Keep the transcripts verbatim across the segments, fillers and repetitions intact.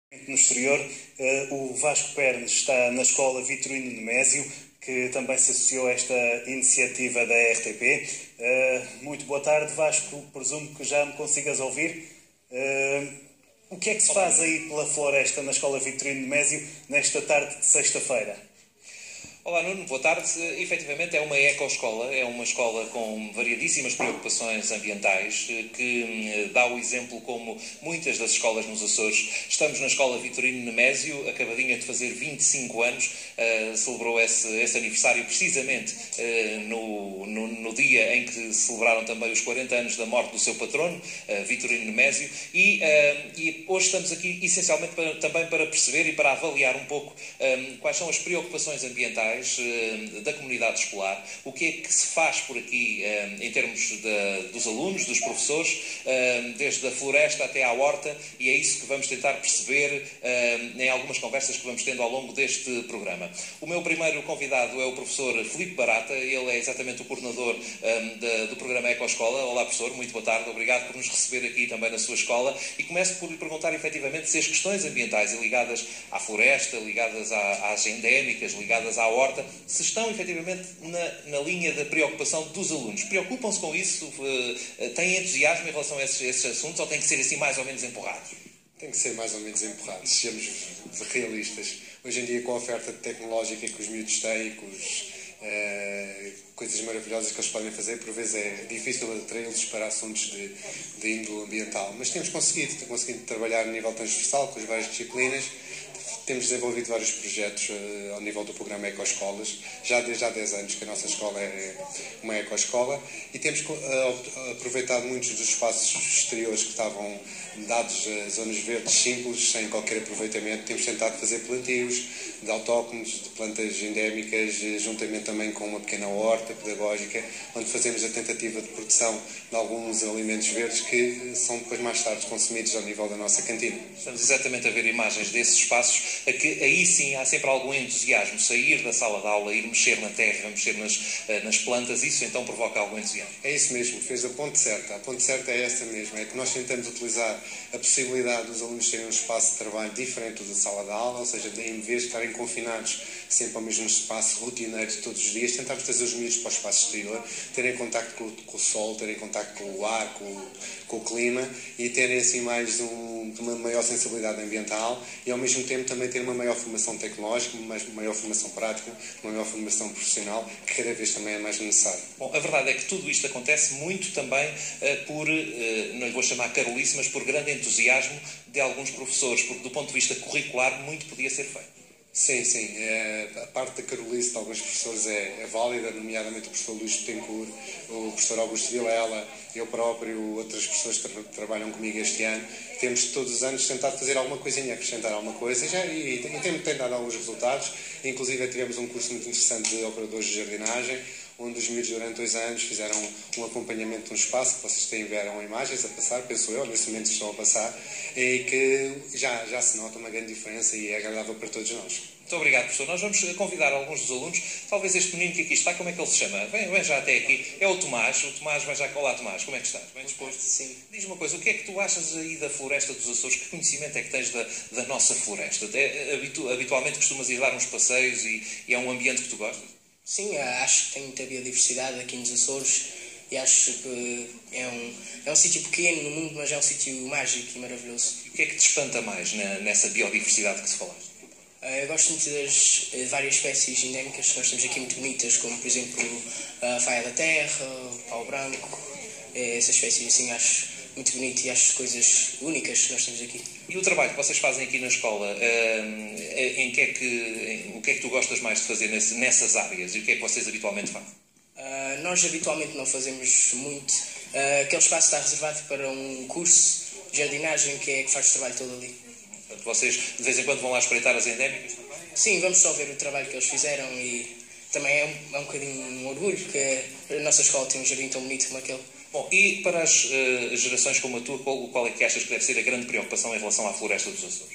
No exterior, o Vasco Pernes está na Escola Vitorino Nemésio, que também se associou a esta iniciativa da R T P. Muito boa tarde, Vasco. Presumo que já me consigas ouvir. O que é que se faz aí pela floresta na Escola Vitorino Nemésio nesta tarde de sexta-feira? Olá Nuno, boa tarde. Efetivamente é uma ecoescola, é uma escola com variadíssimas preocupações ambientais que dá o exemplo como muitas das escolas nos Açores. Estamos na Escola Vitorino Nemésio, acabadinha de fazer vinte e cinco anos, uh, celebrou esse, esse aniversário precisamente uh, no, no, no dia em que celebraram também os quarenta anos da morte do seu patrono, uh, Vitorino Nemésio, e, uh, e hoje estamos aqui essencialmente para, também para perceber e para avaliar um pouco um, quais são as preocupações ambientais da comunidade escolar, o que é que se faz por aqui em termos de, dos alunos, dos professores, desde a floresta até à horta, e é isso que vamos tentar perceber em algumas conversas que vamos tendo ao longo deste programa. O meu primeiro convidado é o professor Filipe Barata, ele é exatamente o coordenador do programa Ecoescola. Olá professor, muito boa tarde, obrigado por nos receber aqui também na sua escola, e começo por lhe perguntar efetivamente se as questões ambientais ligadas à floresta, ligadas às endémicas, ligadas à horta, se estão efetivamente na, na linha da preocupação dos alunos. Preocupam-se com isso? Têm entusiasmo em relação a esses, esses assuntos, ou tem que ser assim mais ou menos empurrados? Tem que ser mais ou menos empurrados, sejamos realistas. Hoje em dia, com a oferta tecnológica que os miúdos têm e com os, uh, coisas maravilhosas que eles podem fazer, por vezes é difícil atraí-los para assuntos de, de índole ambiental. Mas temos conseguido, temos conseguido trabalhar a nível transversal com as várias disciplinas. Temos desenvolvido vários projetos uh, ao nível do programa Ecoescolas, já desde há dez anos que a nossa escola é uma ecoescola, e temos uh, aproveitado muitos dos espaços exteriores que estavam dados a zonas verdes simples, sem qualquer aproveitamento. Temos tentado fazer plantios de autóctones, de plantas endémicas, juntamente também com uma pequena horta pedagógica, onde fazemos a tentativa de produção de alguns alimentos verdes que são depois mais tarde consumidos ao nível da nossa cantina. Estamos exatamente a ver imagens desses espaços, a que aí sim há sempre algum entusiasmo, sair da sala de aula, ir mexer na terra, mexer nas, nas plantas, isso então provoca algum entusiasmo? É isso mesmo, fez a ponte certa. A ponte certa é essa mesmo, é que nós tentamos utilizar a possibilidade dos alunos terem um espaço de trabalho diferente da sala de aula, ou seja, em vez de estarem confinados sempre ao mesmo espaço rotineiro de todos os dias, tentarmos trazer os miúdos para o espaço exterior, terem contacto com, com o sol, terem contacto com o ar, com, com o clima, e terem assim mais um, uma maior sensibilidade ambiental, e ao mesmo tempo também ter uma maior formação tecnológica, uma maior formação prática, uma maior formação profissional, que cada vez também é mais necessário. Bom, a verdade é que tudo isto acontece muito também uh, por, uh, não lhe vou chamar carolice, mas por grande entusiasmo de alguns professores, porque do ponto de vista curricular muito podia ser feito. Sim, sim. É, a parte da carolice de alguns professores é, é válida, nomeadamente o professor Luís Betancourt, o professor Augusto Vilela, eu próprio, outras pessoas que tra trabalham comigo este ano. Temos todos os anos tentado fazer alguma coisinha, acrescentar alguma coisa, e, já, e, e tem, tem dado alguns resultados. Inclusive tivemos um curso muito interessante de operadores de jardinagem, onde os miúdos durante dois anos fizeram um acompanhamento de um espaço, que vocês têm, vieram imagens a passar, penso eu, nesse momento estão a passar, e que já, já se nota uma grande diferença e é agradável para todos nós. Muito obrigado, professor. Nós vamos convidar alguns dos alunos, talvez este menino que aqui está, como é que ele se chama? Vem, vem já até aqui. É o Tomás. O Tomás vai já... Olá, Tomás, como é que estás? Bem disposto? Sim. Diz-me uma coisa, o que é que tu achas aí da floresta dos Açores? Que conhecimento é que tens da, da nossa floresta? É, habitu, habitualmente costumas ir dar uns passeios e, e é um ambiente que tu gostas? Sim, acho que tem muita biodiversidade aqui nos Açores e acho que é um, é um sítio pequeno no mundo, mas é um sítio mágico e maravilhoso. E o que é que te espanta mais na, nessa biodiversidade que se falaste? Eu gosto muito das várias espécies endémicas que nós temos aqui muito bonitas, como por exemplo a faia da terra, o pau branco, essas espécies assim acho muito bonito e acho coisas únicas que nós temos aqui. E o trabalho que vocês fazem aqui na escola, em que é que, em, o que é que tu gostas mais de fazer nesse, nessas áreas e o que é que vocês habitualmente fazem? Uh, nós habitualmente não fazemos muito. Uh, aquele espaço está reservado para um curso de jardinagem que é que faz o trabalho todo ali. Portanto, vocês de vez em quando vão lá espreitar as endémicas também? Sim, vamos só ver o trabalho que eles fizeram e também é um, é um bocadinho um orgulho que a nossa escola tem um jardim tão bonito como aquele. Bom, e para as uh, gerações como a tua, qual, qual é que achas que deve ser a grande preocupação em relação à floresta dos Açores?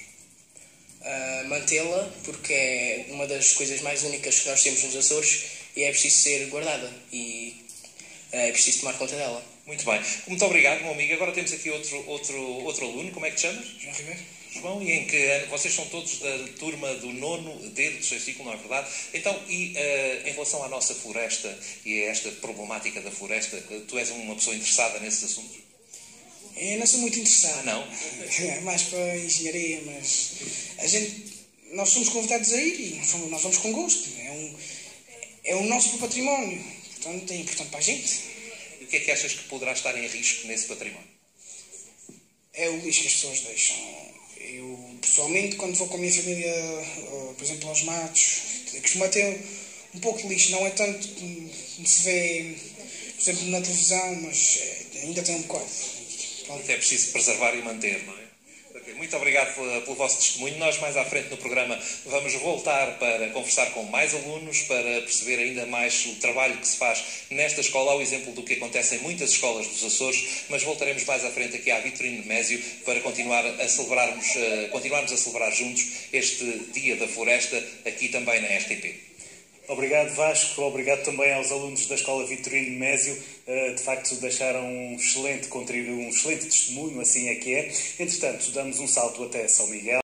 Uh, mantê-la, porque é uma das coisas mais únicas que nós temos nos Açores e é preciso ser guardada e é preciso tomar conta dela. Muito bem. Muito obrigado, meu amigo. Agora temos aqui outro, outro, outro aluno. Como é que te chamas? João Ribeiro. João, e em que vocês são todos da turma do nono D do terceiro ciclo, não é verdade? Então, e uh, em relação à nossa floresta e a esta problemática da floresta, tu és uma pessoa interessada nesses assuntos? Eu não sou muito interessado. Ah, não? É mais para a engenharia, mas a gente, nós somos convidados a ir e nós vamos, nós vamos com gosto. É um, é o nosso património, portanto é importante para a gente. E o que é que achas que poderá estar em risco nesse património? É o lixo que as pessoas deixam. Eu, pessoalmente, quando vou com a minha família, por exemplo, aos matos, costumo ter um pouco de lixo. Não é tanto como se vê, por exemplo, na televisão, mas ainda tem um bocado. Pronto. É preciso preservar e manter, não é? Okay. Muito obrigado pelo, pelo vosso testemunho. Nós, mais à frente no programa, vamos voltar para conversar com mais alunos, para perceber ainda mais o trabalho que se faz nesta escola, ao exemplo do que acontece em muitas escolas dos Açores, mas voltaremos mais à frente aqui à Vitorino Nemésio para continuar a celebrarmos, uh, continuarmos a celebrar juntos este Dia da Floresta, aqui também na R T P. Obrigado, Vasco. Obrigado também aos alunos da Escola Vitorino Nemésio. De facto, deixaram um excelente contributo, um excelente testemunho, assim é que é. Entretanto, damos um salto até São Miguel.